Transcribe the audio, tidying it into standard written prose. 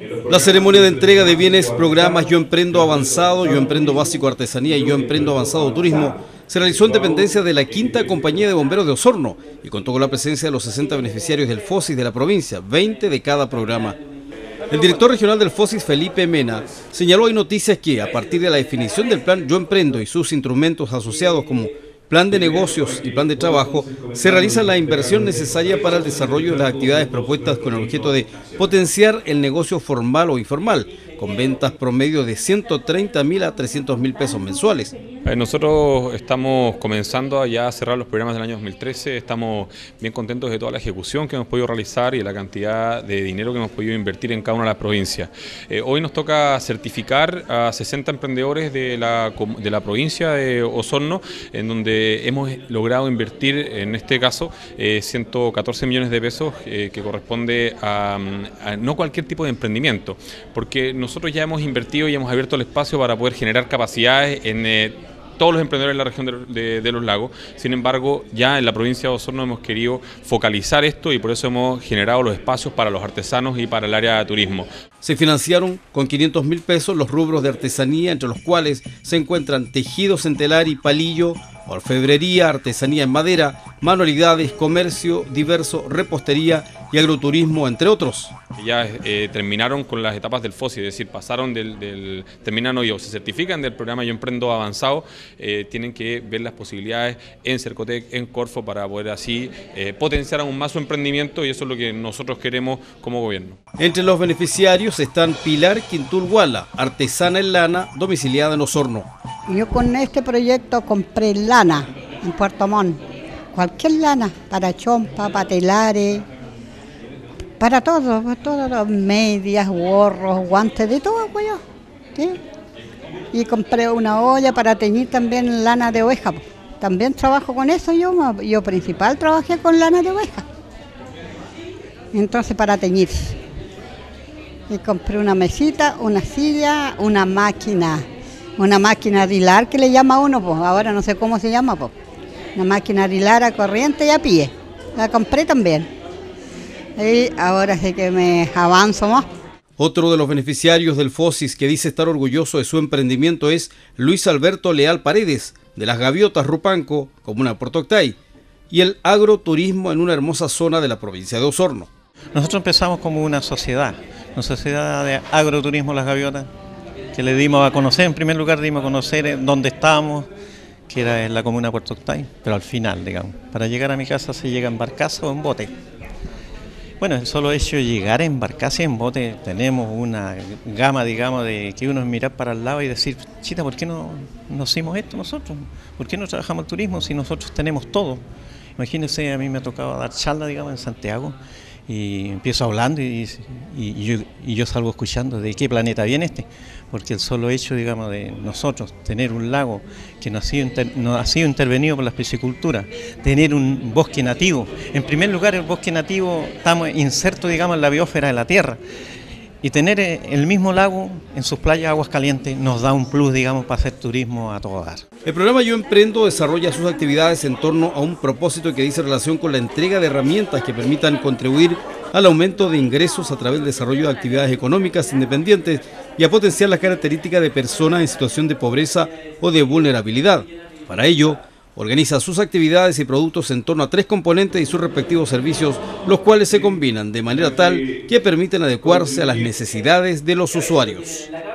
La ceremonia de entrega de bienes, programas Yo Emprendo Avanzado, Yo Emprendo Básico Artesanía y Yo Emprendo Avanzado Turismo se realizó en dependencia de la Quinta Compañía de Bomberos de Osorno y contó con la presencia de los 60 beneficiarios del FOSIS de la provincia, 20 de cada programa. El director regional del FOSIS, Felipe Mena, señaló en Noticias que a partir de la definición del plan Yo Emprendo y sus instrumentos asociados como plan de negocios y plan de trabajo, se realiza la inversión necesaria para el desarrollo de las actividades propuestas con el objeto de potenciar el negocio formal o informal, con ventas promedio de 130.000 a 300.000 pesos mensuales. Nosotros estamos comenzando ya a cerrar los programas del año 2013, estamos bien contentos de toda la ejecución que hemos podido realizar y la cantidad de dinero que hemos podido invertir en cada una de las provincias. Hoy nos toca certificar a 60 emprendedores de la provincia de Osorno, en donde hemos logrado invertir, en este caso, 114 millones de pesos, que corresponde a no cualquier tipo de emprendimiento, porque nosotros ya hemos invertido y hemos abierto el espacio para poder generar capacidades en todos los emprendedores de la región de los lagos. Sin embargo, ya en la provincia de Osorno hemos querido focalizar esto y por eso hemos generado los espacios para los artesanos y para el área de turismo. Se financiaron con 500.000 pesos los rubros de artesanía, entre los cuales se encuentran tejidos en telar y palillo, orfebrería, artesanía en madera, manualidades, comercio diverso, repostería y agroturismo, entre otros. Ya terminaron con las etapas del FOSI, es decir, pasaron terminaron o se certifican del programa Yo Emprendo Avanzado, tienen que ver las posibilidades en Cercotec, en Corfo, para poder así potenciar aún más su emprendimiento, y eso es lo que nosotros queremos como gobierno. Entre los beneficiarios están Pilar Quintulhuala, artesana en lana, domiciliada en Osorno. Yo con este proyecto compré lana en Puerto Montt, cualquier lana, para chompa, para telares, para todo, medias, gorros, guantes, de todo, pues yo, ¿sí? Y compré una olla para teñir también lana de oveja, pues. También trabajo con eso yo principal trabajé con lana de oveja, entonces para teñir. Y compré una mesita, una silla, una máquina de hilar que le llama uno, pues ahora no sé cómo se llama, pues. Una máquina de hilar a corriente y a pie, la compré también. Y ahora sí que me avanzo más. Otro de los beneficiarios del FOSIS que dice estar orgulloso de su emprendimiento es Luis Alberto Leal Paredes, de Las Gaviotas, Rupanco, comuna de Puerto Octay, y el agroturismo en una hermosa zona de la provincia de Osorno. Nosotros empezamos como una sociedad de agroturismo Las Gaviotas, que le dimos a conocer, en primer lugar dimos a conocer dónde estábamos, que era en la comuna de Puerto Octay, pero al final, digamos, para llegar a mi casa se llega en barcaza o en bote. Bueno, el solo hecho de llegar en barcaza y en bote, tenemos una gama, digamos, de que uno es mirar para el lado y decir, chita, ¿por qué no hicimos esto nosotros? ¿Por qué no trabajamos el turismo si nosotros tenemos todo? Imagínense, a mí me ha tocado dar charla, digamos, en Santiago, y empiezo hablando y yo salgo escuchando de qué planeta viene este, porque el solo hecho, digamos, de nosotros tener un lago que no ha sido intervenido por la piscicultura, tener un bosque nativo. En primer lugar, el bosque nativo estamos insertos, digamos, en la biosfera de la tierra, y tener el mismo lago en sus playas aguas calientes nos da un plus, digamos, para hacer turismo a todo dar. El programa Yo Emprendo desarrolla sus actividades en torno a un propósito que dice relación con la entrega de herramientas que permitan contribuir al aumento de ingresos a través del desarrollo de actividades económicas independientes y a potenciar las características de personas en situación de pobreza o de vulnerabilidad. Para ello, organiza sus actividades y productos en torno a 3 componentes y sus respectivos servicios, los cuales se combinan de manera tal que permiten adecuarse a las necesidades de los usuarios.